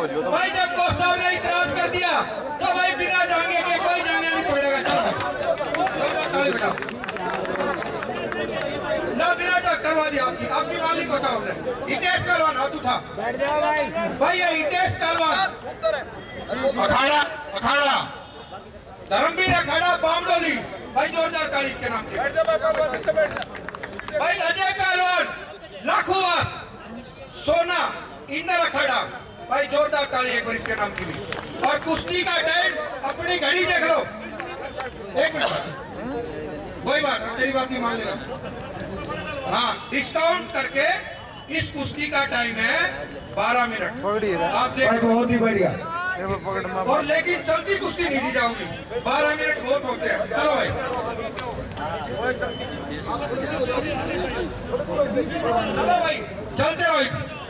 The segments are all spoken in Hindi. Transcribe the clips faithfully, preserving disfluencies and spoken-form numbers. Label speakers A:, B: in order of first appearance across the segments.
A: भाई जब कोच साहब ने इतराज कर दिया तो भाई बिना जाएंगे के कोई जाने नहीं पड़ेगा। चलो ताली बजाओ ना, बिना जा करवा दिया आपकी आपकी मालिक को साहब ने। हितेश पहलवान हाथ उठा, बैठ जाओ भाई। भाई ये हितेश पहलवान अखाड़ा अखाड़ा धर्मवीर अखाड़ा बामडोली, भाई जोरदार ताली इसके नाम पे। भाई अजय पहलवान लाखों सोना इंदर अखाड़ा, भाई जोरदार ताली एक बार इसके नाम की भी। और कुश्ती का टाइम अपनी घड़ी देख लो, एक मिनट कोई बात नहीं, तेरी बात ही मान लेना। हाँ डिस्काउंट करके इस कुश्ती का टाइम है बारह मिनट, आप देखो बहुत ही बढ़िया। और लेकिन चलती कुश्ती नहीं दी जाओगी, बारह मिनट बहुत होते हैं। चलो भाई चलो भाई चलते रहो।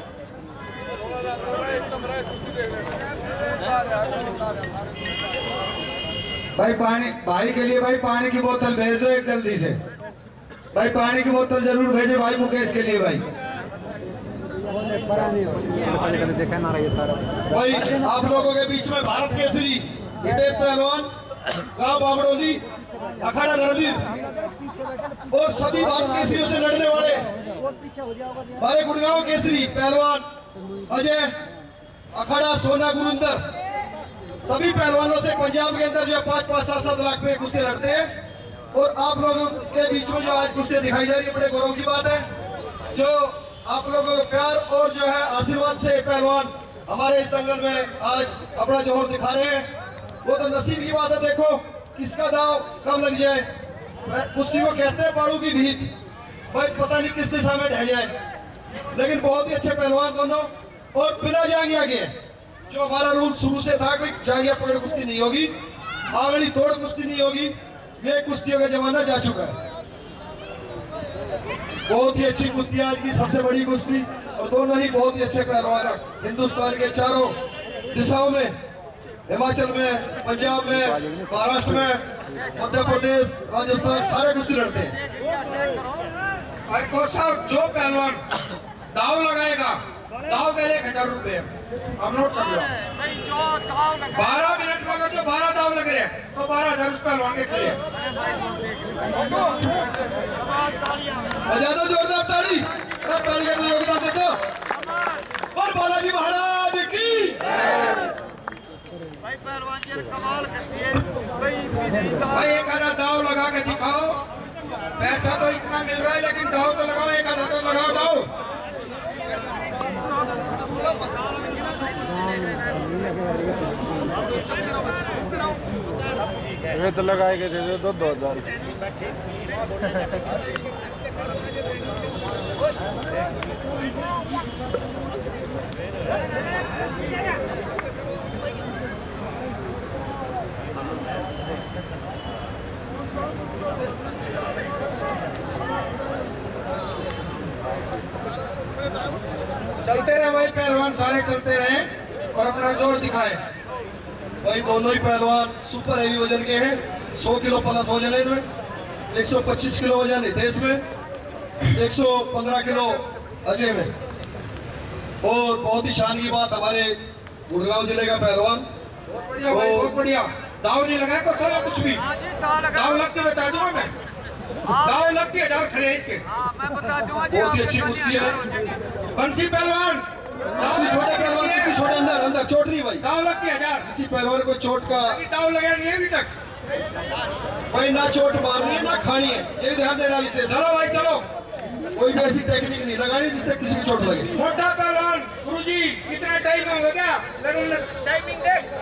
B: भाई पानी भाई के लिए भाई पानी की बोतल भेज दो एक जल्दी से, भाई पानी की बोतल जरूर भेजो भाई मुकेश के लिए। भाई
C: देखा ना रही सारा
B: भाई आप लोगों के बीच में भारत केसरी हितेश पहलवान गांव बामडोली अखाड़ा धर्मवीर और सभी भारत केसरियों से लड़ने वाले हमारे गुड़गांव केसरी पहलवान अजय अखाड़ा सोना गुरुंदर, सभी पहलवानों से पंजाब के अंदर जो पाँच पाँच सात सात लाख पे कुश्ती लड़ते हैं। और आप लोगों के बीच में जो आज कुश्ती दिखाई जा रही है, बड़े गौरव की बात है। जो आप लोगों के प्यार और जो है आशीर्वाद से पहलवान हमारे इस दंगल में आज अपना जोहर दिखा रहे हैं, वो तो नसीब की बात है। देखो किसका दाव कब लग जाए, कुश्ती को कहते हैं बाड़ू की भीत, भाई पता नहीं किस दिशा में ढह जाए। लेकिन बहुत ही अच्छे पहलवान दोनों, और बिना जांघिया के जो हमारा रूल शुरू से था कि जांघिया पकड़ कुश्ती नहीं होगी, आंगली तोड़ कुश्ती नहीं होगी, ये कुश्तियों का जमाना जा चुका है। बहुत ही अच्छी कुश्ती आज की सबसे बड़ी कुश्ती, और दोनों ही बहुत ही अच्छे पहलवान हिंदुस्तान के चारों दिशाओं में, हिमाचल में, पंजाब में, महाराष्ट्र में, मध्य प्रदेश, राजस्थान, सारे कुश्ती लड़ते हैं।
A: और कोच साहब जो पहलवान दाव लगाएगा, दाव के लिए एक हजार रुपए हम नोट कर लो। बारह मिनट में अगर जो बारह दाव लग रहे हैं तो बारह हजार उस पहलवान के खेले।
B: बजा दो जोरदार ताली, ताली का योगदान दे दो। और बालाजी महाराज की
D: भाई पहलवान जी कमाल करती है
A: भाई, एक आधा दाव लगा के दिखाओ। पैसा तो इतना मिल रहा है लेकिन दाव तो लगाओ, एक आधा तो लगाओ दाव।
C: ये तो लगाए गए थे दो दो हजार।
A: चलते रहे भाई पहलवान, सारे चलते रहे और अपना जोर दिखाए।
B: भाई दोनों ही पहलवान सुपर हेवी वजन के हैं, सौ किलो प्लस वजन है इनमें, एक सौ पच्चीस किलो वजन हितेश में, एक सौ पंद्रह किलो अजय में। और बहुत ही शान की बात, हमारे गुड़गांव जिले का पहलवान,
A: बहुत बढ़िया भाई, बहुत बढ़िया। दाव नहीं लगाया तो चलो कुछ भी, दाव लग के बता दूंगा मैं, दाव लग के हजार खड़े इसके,
D: मैं बता दूंगा जी।
B: बहुत ही अच्छी कुश्ती है।
A: बंसी पहलवान
B: छोटे पहलवान किसी छोटे अंदर अंदर चोट नहीं भाई,
A: दाव लग के हजार,
B: किसी पहलवान को चोट का
A: दाव लगा नहीं है अभी तक
B: भाई, ना चोट मारनी है ना खानी है, ये भी ध्यान देना विशेष।
A: चलो भाई चलो,
B: कोई बेसिक टेक्निक नहीं लगानी जिससे किसी की चोट लगे।
A: मोटा पहलवान गुरुजी कितना टाइम होगा क्या, टाइमिंग देख।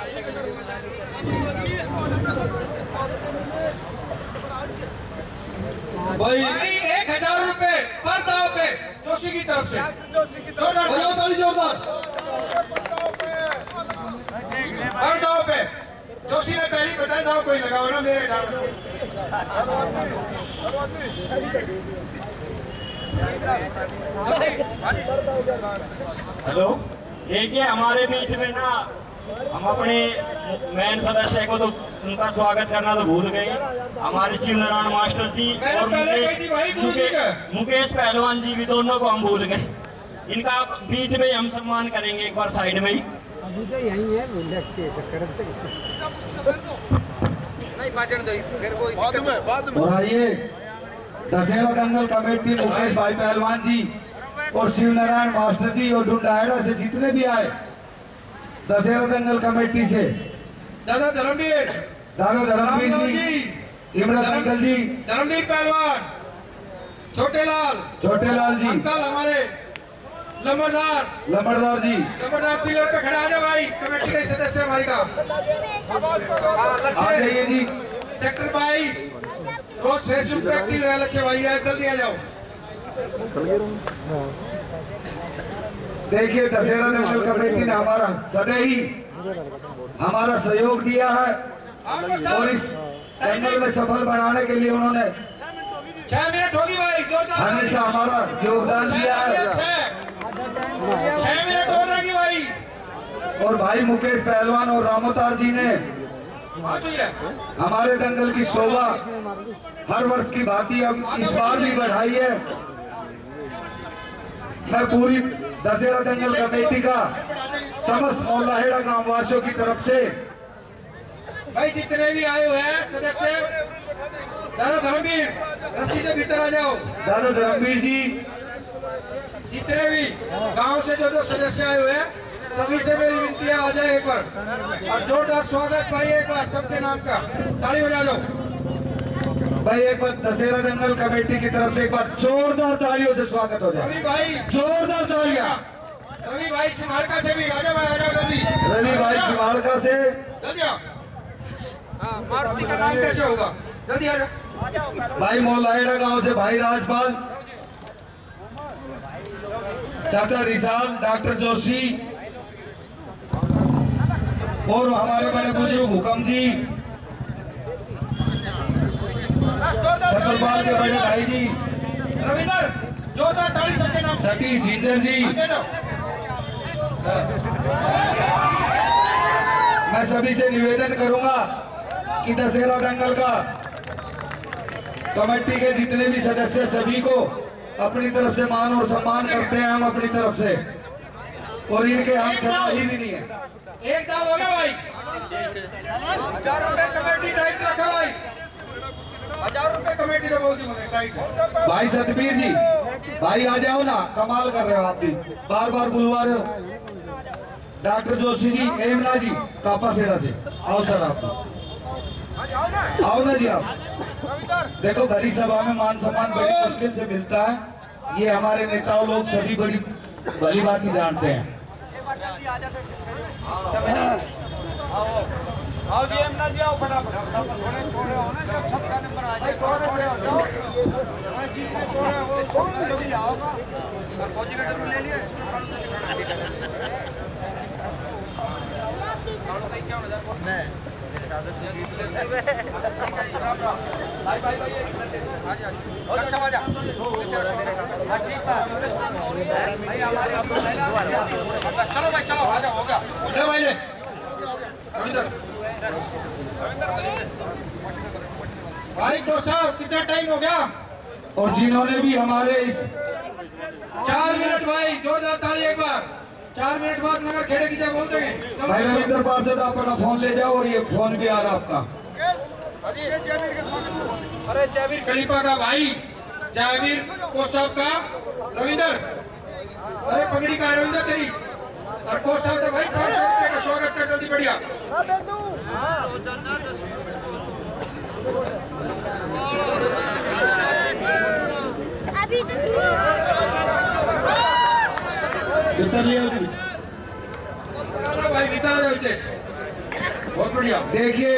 B: भाई
A: भाई एक हजार रुपए पर दाव पे जोशी की तरफ से,
B: बजाओ ताली जोरदार।
A: हर दाव पे जोशी ने पहले बताया दाव कोई लगाओ ना मेरे दाव में।
E: हेलो, देखिए हमारे बीच में ना हम अपने मेन सदस्य को तो उनका स्वागत करना तो भूल गए। हमारे शिव नारायण मास्टर जी और मुकेश मुकेश पहलवान जी भी, दोनों को हम भूल गए। इनका बीच में हम सम्मान करेंगे एक बार साइड में ही।
F: अभी तो यही है बोले के करते
D: नहीं बाजन दो फिर वो
B: बाद में बाद में और आइए दशहरा दंगल कमेटी मुकेश भाई पहलवान जी और शिव नारायण मास्टर जी और ढूंढाएड़ा से जितने भी आए दशहरा दंगल कमेटी से
A: दादा धर्मवीर
B: दादा धर्मवीर जी, इमरान अंकल जी,
A: धर्मवीर पहलवान, छोटे लाल
B: छोटे लाल जी,
A: अंकल हमारे लंबरदार
B: लंबरदार जी,
A: लंबरदार पिलर पे खड़ा आ जाओ भाई, कमेटी के सदस्य हमारी का
B: आ जाइए जी।
A: सेक्टर बाईस रोज फेसबुक पे एक्टिव रहे लक्ष्य भाई यार, जल्दी आ जाओ।
B: देखिए दशहरा दंगल कमेटी ने हमारा सदैव ही हमारा सहयोग दिया है और इस दंगल में सफल बनाने के लिए उन्होंने
A: छह मिनट होगी भाई, जोरदार
B: हमेशा हमारा योगदान दिया है।
A: छह मिनट हो रहेगी भाई।
B: और भाई मुकेश पहलवान और रामोतार जी ने हमारे दंगल की शोभा हर वर्ष की भांति अब इस बार भी बढ़ाई है। मैं पूरी दशहरा दंगल कमेटी का समस्त मोहल्ला गांव वासियों की तरफ से
A: भाई जितने भी आए हुए हैं सदस्य, दादा धर्मवीर रस्सी से भीतर आ जाओ।
B: दादा धर्मवीर जी,
A: जितने भी गांव से जो जो सदस्य आए हुए हैं सभी से मेरी विनती है आ जाए एक बार और जोरदार स्वागत भाई एक बार सबके नाम का ताली बजा दो
B: भाई। एक बार दशहरा दंगल कमेटी की तरफ से एक बार जोरदार तालियों से स्वागत हो जाए।
A: रवि भाई
B: जोरदार तालियां।
A: रवि भाई सिमारका से भी आ जाओ भाई, आ जाओ जल्दी।
B: रवि भाई सिमारका से
A: जल्दी आओ। हाँ, मारुति का नाम कैसे होगा, जल्दी आ जाओ।
B: भाई मोहल्ला गांव से भाई राजपाल, चाचा रिसाल, डॉक्टर जोशी और हमारे बड़े बुजुर्ग हुकम जी, छत्रपाल के बड़े भाई जी
A: रविंदर, जोरदार ताली सबके नाम।
B: सतीश जिंदर जी। मैं सभी से निवेदन करूंगा कि दशहरा दंगल का कमेटी के जितने भी सदस्य सभी को अपनी तरफ से मान और सम्मान करते हैं हम अपनी तरफ से, और इनके हम सलाह ही भी नहीं है।
A: एक दाव हो गया भाई, हजार रुपए कमेटी टाइट रखा भाई, हजार रुपए कमेटी ने बोल दी मैंने टाइट।
B: भाई सतबीर जी, भाई आ जाओ ना, कमाल कर रहे हो आप भी, बार बार बुलवा रहे हो। डॉक्टर जोशी जी, एमना जी, कापा सेड़ा से आओ सर, आप आओ ना जी। आप देखो भरी सभा में मान सम्मान बड़ी मुश्किल से मिलता है, ये हमारे नेताओं लोग सभी बड़ी भली बात ही जानते हैं।
D: आओ जी एमना जी, आओ फटाफट थोड़े छोड़े हो ना, जब सबका नंबर आ जाए थोड़े थोड़े हो जाओ, थोड़े चीज में थोड़े हो थोड़े जल्दी आओगा। और फौजी का जरूर ले लिया क्या हजार भाई भाई भाई अच्छा आजा चलो भाई, चलो आ जाओ, हो गया।
A: चलो भाई ले रविंदर भाई को साहब, कितना टाइम हो गया?
B: और जिन्होंने भी हमारे इस
A: चार मिनट भाई, जोरदार ताली एक बार। चार मिनट बाद नगर खेड़े की जय बोल देंगे।
B: भाई रविंद्र पार्षद, आप अपना फोन ले जाओ, और ये फोन भी आ रहा आपका।
A: अरे जयवीर खलीफा का भाई, जयवीर को साहब का रविंदर, अरे पगड़ी का रविंदर तेरी, और को साहब का भाई पाँच सौ रुपये का स्वागत कर, जल्दी बढ़िया।
G: अभी तो
B: भीतर लिया जी,
A: भाई भीतर आ जाओ हितेश, बहुत बढ़िया।
B: देखिए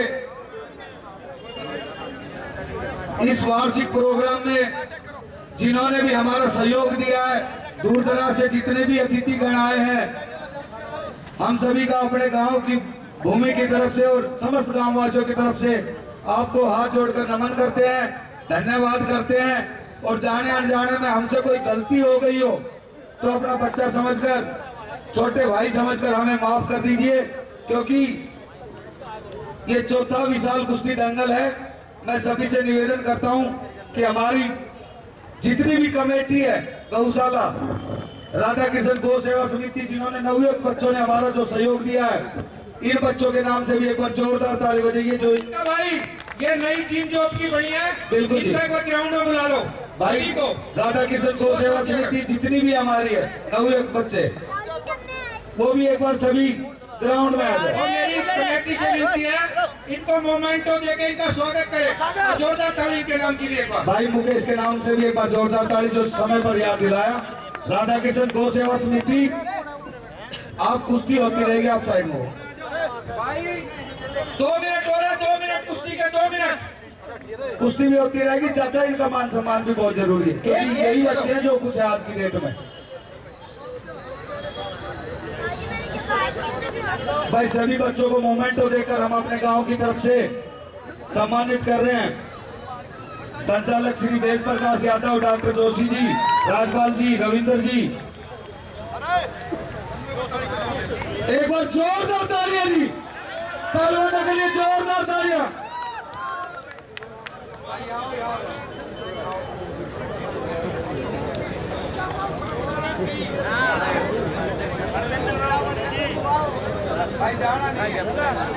B: इस वार्षिक प्रोग्राम में जिन्होंने भी हमारा सहयोग दिया है, दूर दराज से जितने भी अतिथिगण आए हैं, हम सभी का अपने गांव की भूमि की तरफ से और समस्त गांव वासियों की तरफ से आपको हाथ जोड़कर नमन करते हैं, धन्यवाद करते हैं। और जाने अनजाने में हमसे कोई गलती हो गई हो तो अपना बच्चा समझकर, छोटे भाई समझकर हमें माफ कर दीजिए, क्योंकि ये चौथा विशाल कुश्ती दंगल है। मैं सभी से निवेदन करता हूं कि हमारी जितनी भी कमेटी है, गौशाला राधा कृष्ण गौ सेवा समिति जिन्होंने नवयुवक बच्चों ने हमारा जो सहयोग दिया है, इन बच्चों के नाम से भी एक बार जोरदार ताली बजेगी। जो
A: इनका भाई ये नई टीम जो आपकी बनी है,
B: बिल्कुल जी।
A: इनका एक बार ग्राउंड में बुला लो
B: भाई को। राधा कृष्ण गौ सेवा समिति जितनी भी हमारी है नवयुवक बच्चे, वो भी एक बार सभी ग्राउंड में आ
A: और
B: जाए।
A: मेरी कमेटी से विनती है, इनको मोमेंटो देके इनका स्वागत करें। जोरदार ताली इनके नाम की भी एक बार।
B: भाई मुकेश के नाम से भी एक बार जोरदार ताली, जो समय पर याद दिलाया। राधा कृष्ण गौ सेवा समिति, आप कुश्ती होती रहेगी, आप साइड में हो।
A: भाई दो मिनट हो रहे, दो मिनट कुश्ती के, दो मिनट
B: कुश्ती भी होती रहेगी। चाचा, इनका मान सम्मान भी बहुत जरूरी है, क्योंकि यही बच्चे हैं जो कुछ है आज की डेट में। भाई सभी बच्चों को मोमेंटो देकर हम अपने गांव की तरफ से सम्मानित कर रहे हैं। संचालक श्री वेद प्रकाश यादव, डॉक्टर जोशी जी, राजपाल जी, रविंद्र जी, एक बार जोरदार तालियां जी पहलवानों के लिए, जोरदार तालियां।
D: भाई जाना नहीं है।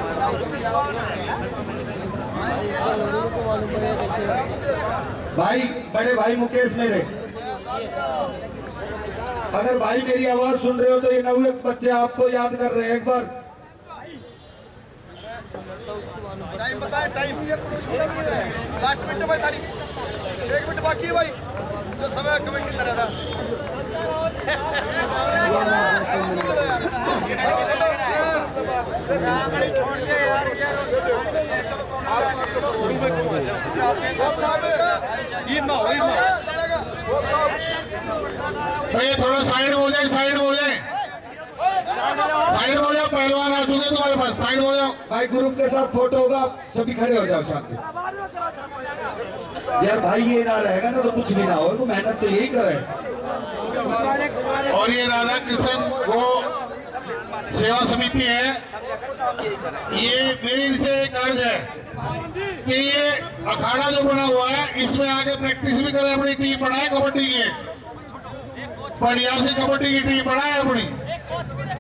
B: भाई बड़े भाई मुकेश मेरे, अगर भाई मेरी आवाज सुन रहे हो तो ये नवयुवक बच्चे आपको याद कर रहे हैं। एक बार
D: टाइम बताए, टाइम लास्ट मिनट भाई, तारीख एक मिनट बाकी है भाई, जो समय कमेटी तरह था।
H: भैया थोड़ा साइड हो जाए, साइड हो जाए, साइड हो जाओ। पहलवान आ चुके तुम्हारे पास, साइड हो जाओ।
B: भाई ग्रुप के साथ फोटो होगा, सभी खड़े हो जाओ शांति। यार भाई ये ना रहेगा ना तो कुछ भी ना हो, तो मेहनत तो यही करे।
H: और ये राधा कृष्ण वो सेवा समिति है, ये मेरी से एक अर्ज है कि ये अखाड़ा जो बना हुआ है, इसमें आके प्रैक्टिस भी करें, अपनी टीम बनाए कबड्डी की, बढ़िया से कबड्डी की टीम बनाए अपनी।